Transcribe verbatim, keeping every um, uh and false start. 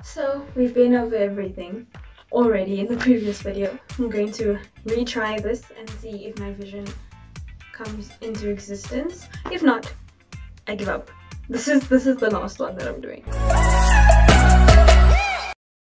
So we've been over everything already in the previous video. I'm going to retry this and see if my vision comes into existence. If not, I give up. This is this is the last one that I'm doing.